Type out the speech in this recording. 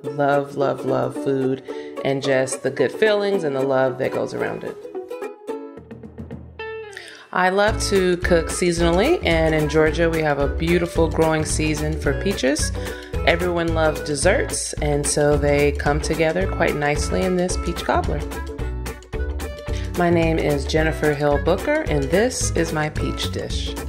love, love, love food and just the good feelings and the love that goes around it. I love to cook seasonally, and in Georgia we have a beautiful growing season for peaches. Everyone loves desserts, and so they come together quite nicely in this peach cobbler. My name is Jennifer Hill Booker, and this is my peach dish.